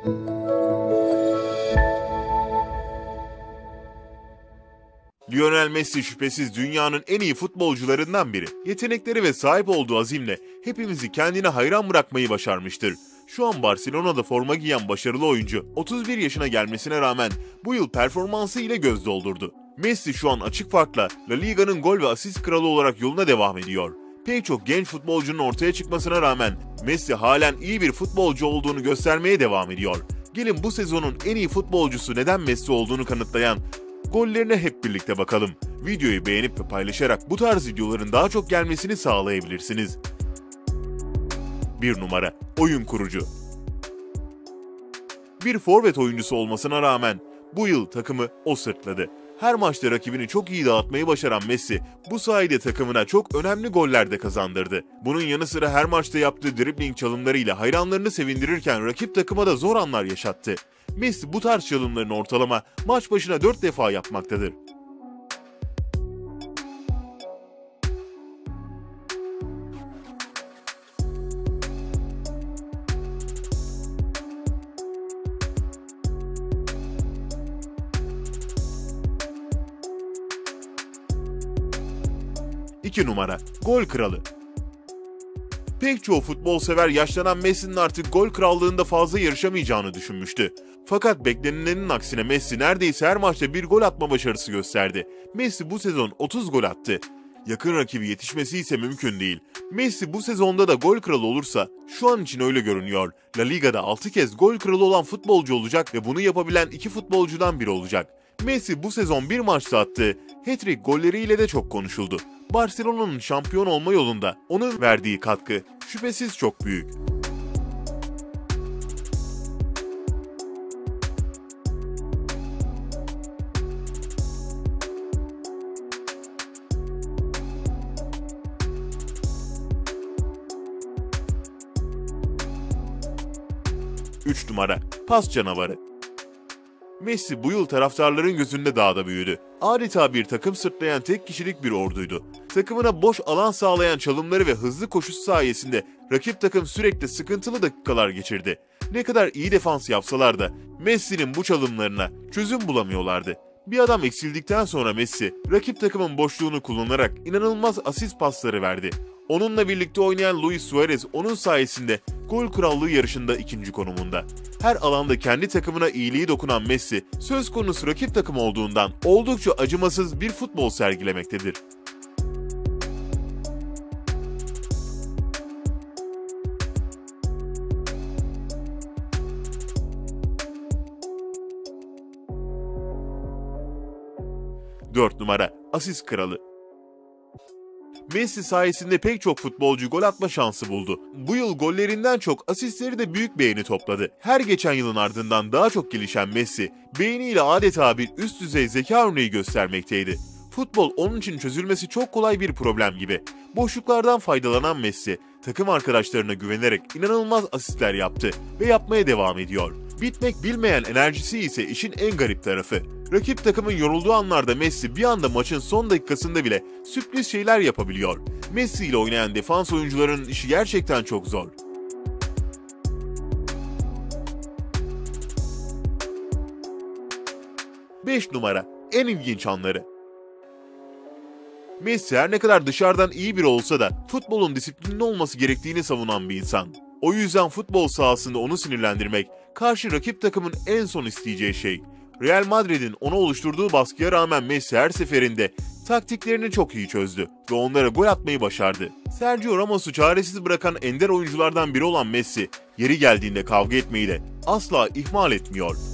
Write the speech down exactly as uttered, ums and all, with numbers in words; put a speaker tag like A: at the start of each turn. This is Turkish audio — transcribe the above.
A: Lionel Messi şüphesiz dünyanın en iyi futbolcularından biri. Yetenekleri ve sahip olduğu azimle hepimizi kendine hayran bırakmayı başarmıştır. Şu an Barcelona'da forma giyen başarılı oyuncu otuz bir yaşına gelmesine rağmen bu yıl performansı ile göz doldurdu. Messi şu an açık farkla La Liga'nın gol ve asist kralı olarak yoluna devam ediyor. Pek çok genç futbolcunun ortaya çıkmasına rağmen Messi halen iyi bir futbolcu olduğunu göstermeye devam ediyor. Gelin bu sezonun en iyi futbolcusu neden Messi olduğunu kanıtlayan gollerine hep birlikte bakalım. Videoyu beğenip ve paylaşarak bu tarz videoların daha çok gelmesini sağlayabilirsiniz. bir numara. Oyun kurucu. Bir forvet oyuncusu olmasına rağmen bu yıl takımı o sırtladı. Her maçta rakibini çok iyi dağıtmayı başaran Messi, bu sayede takımına çok önemli goller de kazandırdı. Bunun yanı sıra her maçta yaptığı dribbling çalımlarıyla hayranlarını sevindirirken rakip takıma da zor anlar yaşattı. Messi bu tarz çalımlarını ortalama maç başına dört defa yapmaktadır. iki numara. Gol kralı. Pek çoğu futbol sever yaşlanan Messi'nin artık gol krallığında fazla yarışamayacağını düşünmüştü. Fakat beklenilenin aksine Messi neredeyse her maçta bir gol atma başarısı gösterdi. Messi bu sezon otuz gol attı. Yakın rakibi yetişmesi ise mümkün değil. Messi bu sezonda da gol kralı olursa, şu an için öyle görünüyor, La Liga'da altı kez gol kralı olan futbolcu olacak ve bunu yapabilen iki futbolcudan biri olacak. Messi bu sezon bir maçta attığı hat-trick golleriyle de çok konuşuldu. Barcelona'nın şampiyon olma yolunda onun verdiği katkı şüphesiz çok büyük. üç numara. Pas canavarı. Messi bu yıl taraftarların gözünde daha da büyüdü. Adeta bir takım sırtlayan tek kişilik bir orduydu. Takımına boş alan sağlayan çalımları ve hızlı koşusu sayesinde rakip takım sürekli sıkıntılı dakikalar geçirdi. Ne kadar iyi defans yapsalar da Messi'nin bu çalımlarına çözüm bulamıyorlardı. Bir adam eksildikten sonra Messi, rakip takımın boşluğunu kullanarak inanılmaz asist pasları verdi. Onunla birlikte oynayan Luis Suarez onun sayesinde gol krallığı yarışında ikinci konumunda. Her alanda kendi takımına iyiliği dokunan Messi, söz konusu rakip takım olduğundan oldukça acımasız bir futbol sergilemektedir. dört numara. Asist kralı. Messi sayesinde pek çok futbolcu gol atma şansı buldu. Bu yıl gollerinden çok asistleri de büyük beğeni topladı. Her geçen yılın ardından daha çok gelişen Messi, beğeniyle adeta bir üst düzey zeka örneği göstermekteydi. Futbol onun için çözülmesi çok kolay bir problem gibi. Boşluklardan faydalanan Messi, takım arkadaşlarına güvenerek inanılmaz asistler yaptı ve yapmaya devam ediyor. Bitmek bilmeyen enerjisi ise işin en garip tarafı. Rakip takımın yorulduğu anlarda Messi bir anda maçın son dakikasında bile sürpriz şeyler yapabiliyor. Messi ile oynayan defans oyuncularının işi gerçekten çok zor. beş numara. En ilginç anları. Messi her ne kadar dışarıdan iyi biri olsa da futbolun disiplinli olması gerektiğini savunan bir insan. O yüzden futbol sahasında onu sinirlendirmek, karşı rakip takımın en son isteyeceği şey. Real Madrid'in ona oluşturduğu baskıya rağmen Messi her seferinde taktiklerini çok iyi çözdü ve onlara gol atmayı başardı. Sergio Ramos'u çaresiz bırakan ender oyunculardan biri olan Messi, yeri geldiğinde kavga etmeyi de asla ihmal etmiyor.